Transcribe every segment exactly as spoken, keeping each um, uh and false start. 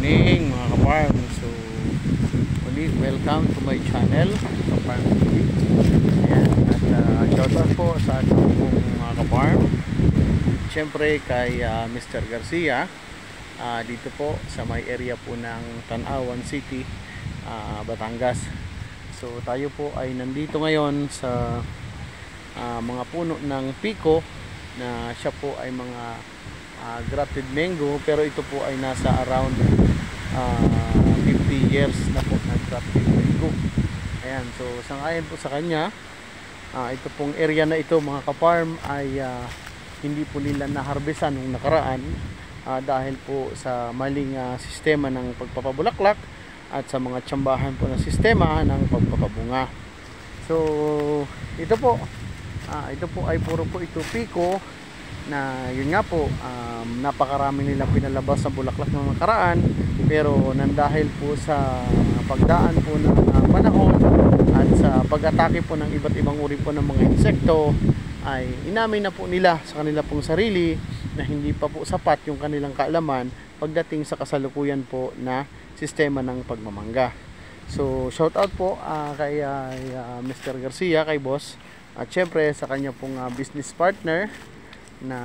morning mga ka-farm. So ulit, welcome to my channel, Ka-Farm T V. Ayan, at uh, shoutout po sa ating pong mga ka-farm. Siyempre kay uh, Mister Garcia, uh, dito po sa may area po ng Tanawan City, uh, Batangas. So tayo po ay nandito ngayon sa uh, mga puno ng Pico na siya po ay mga Uh, grafted mango, pero ito po ay nasa around uh, fifty years na po na grafted mango. Ayan, so sangayon po sa kanya, uh, ito pong area na ito mga ka-farm ay uh, hindi po nila na-harvestan nung nakaraan uh, dahil po sa maling uh, sistema ng pagpapabulaklak at sa mga tsambahan po na sistema ng pagpapabunga. So ito po, uh, ito po ay puro po ito Pico na yun nga po, um, napakarami nilang pinalabas sa bulaklak ng nakaraan, pero nang dahil po sa pagdaan po ng uh, panahon at sa pag-atake po ng iba't ibang uri po ng mga insekto, ay inamin na po nila sa kanila pong sarili na hindi pa po sapat yung kanilang kaalaman pagdating sa kasalukuyan po na sistema ng pagmamangga. So shout out po uh, kay uh, uh, Mister Garcia, kay boss, at syempre sa kanya pong uh, business partner na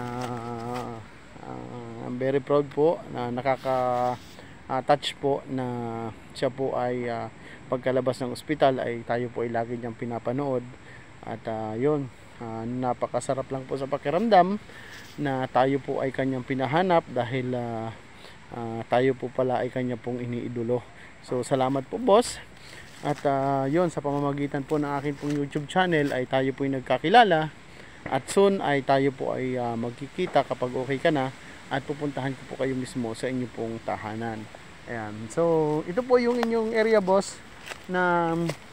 uh, I'm very proud po na nakaka-touch uh, po na siya po ay uh, pagkalabas ng ospital ay tayo po ay lagi niyang pinapanood, at uh, yun, uh, napakasarap lang po sa pakiramdam na tayo po ay kanyang pinahanap dahil uh, uh, tayo po pala ay kanya pong iniidolo. So salamat po boss, at uh, yun, sa pamamagitan po ng akin pong YouTube channel ay tayo po ay nagkakilala. At soon ay tayo po ay uh, magkikita kapag okay ka na, at pupuntahan ko po kayo mismo sa inyo pong tahanan. Ayan. So ito po yung inyong area boss na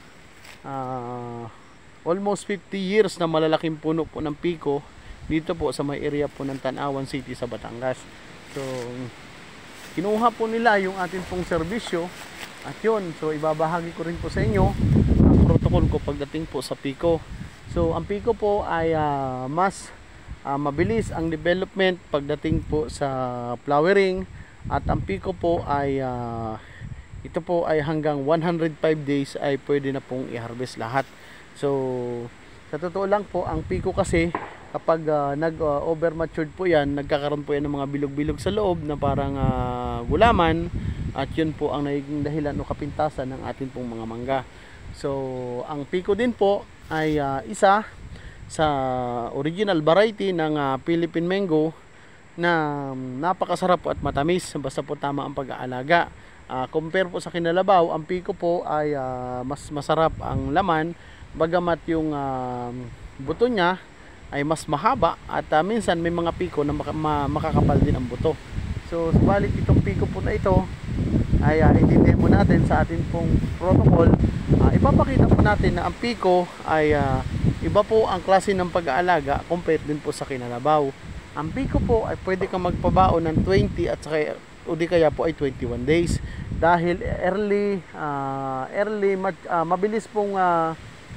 uh, almost fifty years na malalaking puno po ng Pico dito po sa may area po ng Tanawan City sa Batangas. So kinuha po nila yung atin pong serbisyo, at yun, so ibabahagi ko rin po sa inyo ang protocol ko pagdating po sa Pico. So ang Pico po ay uh, mas uh, mabilis ang development pagdating po sa flowering, at ang Pico po ay uh, ito po ay hanggang one hundred five days ay pwede na pong i-harvest lahat. So sa totoo lang po, ang Pico kasi kapag uh, nag uh, over matured po yan, nagkakaroon po yan ng mga bilog-bilog sa loob na parang uh, gulaman, at yun po ang naging dahilan o kapintasan ng atin pong mga mangga. So ang Pico din po ay uh, isa sa original variety ng uh, Philippine mango na um, napakasarap po at matamis basta po tama ang pag-aalaga. Uh, compare po sa kinalabaw, ang Pico po ay uh, mas masarap ang laman, bagamat yung uh, buto niya ay mas mahaba, at uh, minsan may mga Pico na maka ma makakapal din ang buto. So subalit itong Pico po na ito ay uh, intindihin mo natin sa ating pong protocol. Uh, ipapakita po natin na ang Pico ay uh, iba po ang klase ng pag-aalaga compared din po sa kinalabaw. Ang Pico po ay pwede kang magpabaon ng twenty at saka, o di kaya po ay twenty-one days, dahil early uh, early uh, mabilis pong uh,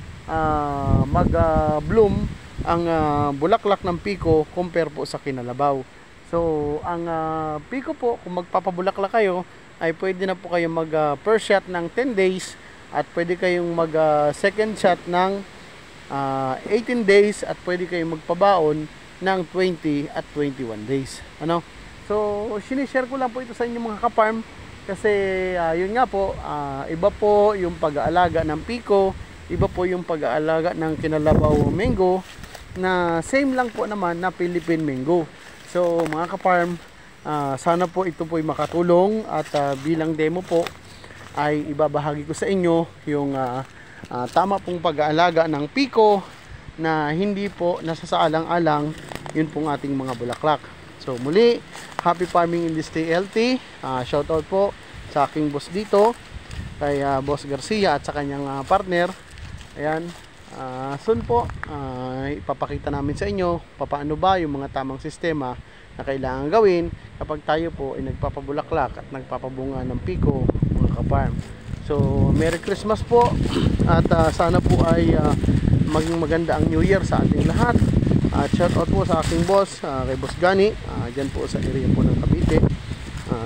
uh, mag uh, bloom ang uh, bulaklak ng Pico compare po sa kinalabaw. So ang uh, Pico po, kung magpapabulaklak kayo, ay pwede na po kayo mag uh, first shot ng ten days, at pwede kayong mag uh, second shot ng uh, eighteen days, at pwede kayong magpabaon ng twenty at twenty-one days. Ano? So sinishare ko lang po ito sa inyo mga ka-farm, kasi uh, yun nga po, uh, iba po yung pag-aalaga ng Pico, iba po yung pag-aalaga ng kinalabaw mango, na same lang po naman na Philippine mango. So mga ka-farm, Uh, sana po ito po ay makatulong, at uh, bilang demo po ay ibabahagi ko sa inyo yung uh, uh, tama pong pag-aalaga ng Pico na hindi po nasasaalang-alang yun pong ating mga bulaklak. So muli, happy farming in this stay healthy. Uh, shout out po sa aking boss dito, kay uh, Boss Garcia at sa kanyang uh, partner. Ayan, uh, soon po uh, ipapakita namin sa inyo paano ba yung mga tamang sistema na kailangan gawin kapag tayo po ay nagpapabulaklak at nagpapabunga ng Pico mga ka-farm. So Merry Christmas po, at uh, sana po ay uh, maging maganda ang New Year sa ating lahat. At uh, shout out po sa aking boss, uh, kay Boss Gani, uh, dyan po sa area po ng Cavite. Uh,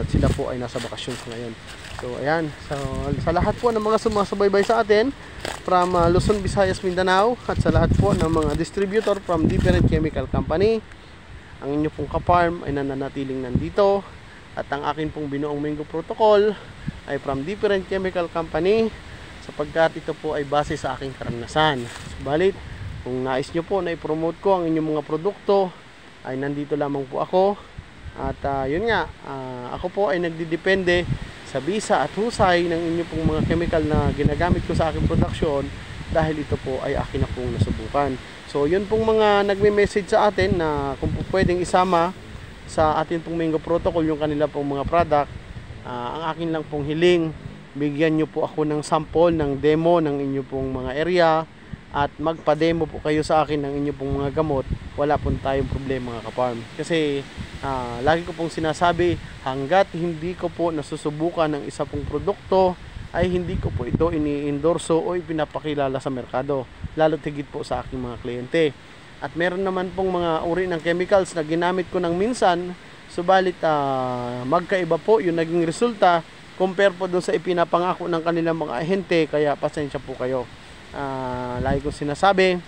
sila po ay nasa bakasyon ngayon. So ayan, so, sa lahat po ng mga sumasubaybay sa atin from uh, Luzon, Visayas, Mindanao, at sa lahat po ng mga distributor from different chemical company, ang inyo pong ka-farm ay nananatiling nandito, at ang akin pong binuong Mingo Protocol ay from different chemical company, sapagkat ito po ay base sa aking karanasan. Subalit, kung nais nyo po na i-promote ko ang inyong mga produkto, ay nandito lamang po ako. At uh, yun nga, uh, ako po ay nagdidepende sa bisa at husay ng inyong pong mga chemical na ginagamit ko sa aking production, dahil ito po ay akin na pong nasubukan. So yun pong mga nagme-message sa atin na kung po pwedeng isama sa atin pong Mingo Protocol yung kanila pong mga product, uh, ang akin lang pong hiling, bigyan nyo po ako ng sample, ng demo ng inyo pong mga area, at magpa-demo po kayo sa akin ng inyo pong mga gamot. Wala po tayong problema mga ka-farm. Kasi uh, lagi ko pong sinasabi, hanggat hindi ko po nasusubukan ng isa pong produkto, ay hindi ko po ito ini-endorso o ipinapakilala sa merkado, lalo tigit po sa aking mga kliyente. At meron naman pong mga uri ng chemicals na ginamit ko ng minsan, subalit uh, magkaiba po yung naging resulta compare po doon sa ipinapangako ng kanilang mga ahente. Kaya pasensya po kayo. Uh, lagi kong sinasabi,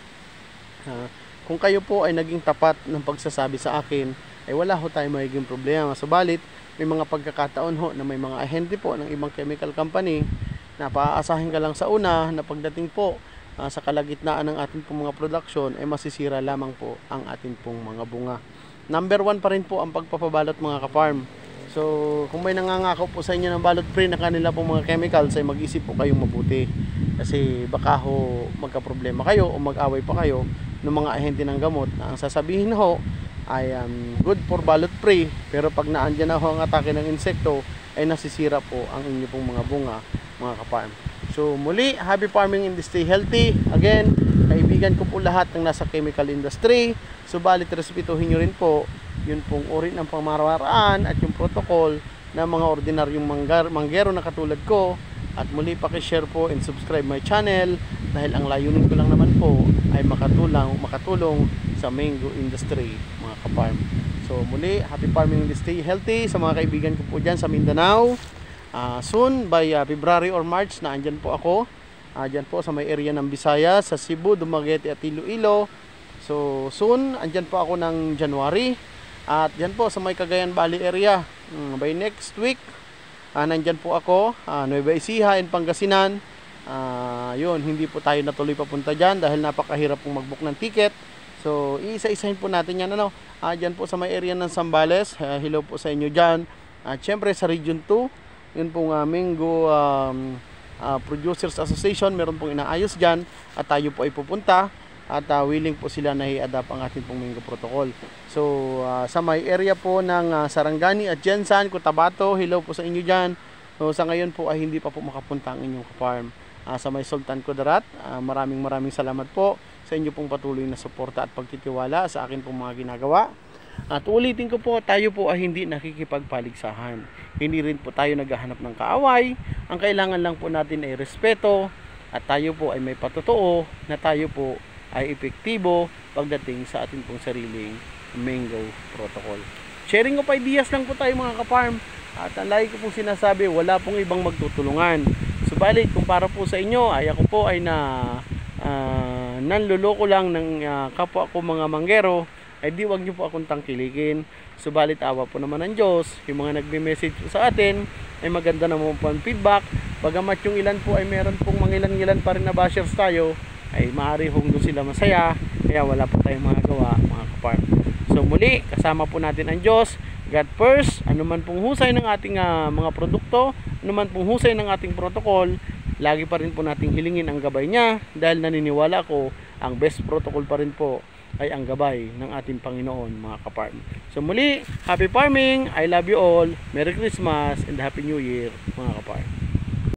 uh, kung kayo po ay naging tapat ng pagsasabi sa akin, ay wala ho tayong magiging problema. Subalit, may mga pagkakataon ho na may mga ahente po ng ibang chemical company na paaasahin ka lang sa una, na pagdating po uh, sa kalagitnaan ng ating pong mga production, ay masisira lamang po ang ating pong mga bunga. Number one pa rin po ang pagpapabalot mga ka-farm. So kung may nangangako po sa inyo ng balot free na kanila pong mga chemicals, ay mag-isip po kayong mabuti. Kasi baka ho magka-problema kayo o mag-away pa kayo ng mga ahente ng gamot na ang sasabihin ho ay um, good for balot free, pero pag naandyan na ho ang atake ng insekto, ay nasisira po ang inyo pong mga bunga mga ka-farm. So muli, happy farming and stay healthy. Again, kaibigan ko po lahat ng nasa chemical industry, subalit respetuhin nyo rin po yun pong uri ng pamamaraan at yung protocol ng mga ordinaryong manggar, manggero na katulad ko. At muli, pakishare po and subscribe my channel, dahil ang layunin ko lang naman po ay makatulong, makatulong sa mango industry mga ka-farm. So muli, happy farming and stay healthy sa mga kaibigan ko po dyan sa Mindanao. Uh, soon by uh, February or March na andyan po ako, uh, dyan po sa may area ng Visayas, sa Cebu, Dumaguete at Iloilo. So soon, andyan po ako ng January. At dyan po sa may Cagayan Valley area, um, by next week, uh, nandyan po ako, uh, Nueva Ecija and Pangasinan. Uh, yun, hindi po tayo natuloy papunta dyan dahil napakahirap pong mag-book ng ticket. So isa-isahin po natin yan, ano? Uh, dyan po sa may area ng Zambales, uh, hello po sa inyo dyan. At uh, syempre sa Region two, yun pong uh, Mingo um, uh, Producers Association, meron pong inaayos dyan, at tayo po ay pupunta. At uh, willing po sila na i-adapt ang ating pong Mingo Protocol. So uh, sa may area po ng uh, Sarangani at Jensan, Cotabato, hello po sa inyo dyan. So sa ngayon po ay hindi pa po makapunta ang inyong farm. Uh, sa may Sultan Kudarat, uh, maraming maraming salamat po sa inyo pong patuloy na suporta at pagtitiwala sa akin pong mga ginagawa. At ulitin ko po, tayo po ay hindi nakikipagpaligsahan. Hindi rin po tayo naghahanap ng kaaway. Ang kailangan lang po natin ay respeto, at tayo po ay may patotoo na tayo po ay epektibo pagdating sa ating pong sariling Mingo Protocol. Sharing of ideas lang po tayo mga ka-farm, at ang lagi ko pong sinasabi, wala pong ibang magtutulungan. Subalit kung para po sa inyo ay ako po ay na uh, nanluloko lang ng uh, kapwa ko mga manggero, ay di wag nyo po akong tangkilikin. Subalit awa po naman ng Diyos, yung mga nagme-message po sa atin ay maganda naman po ang feedback. Bagamat yung ilan po ay meron pong mangilan-ngilan pa rin na bashers tayo, ay maaari hong doon sila masaya, kaya wala po tayong magagawa mga ka-farm. So muli, kasama po natin ang Diyos, God first. Anuman pong husay ng ating uh, mga produkto, anuman pong husay ng ating protocol, lagi pa rin po nating hilingin ang gabay niya, dahil naniniwala ko ang best protocol pa rin po ay ang gabay ng ating Panginoon mga ka-farm. So muli, happy farming, I love you all, Merry Christmas and Happy New Year mga ka-farm.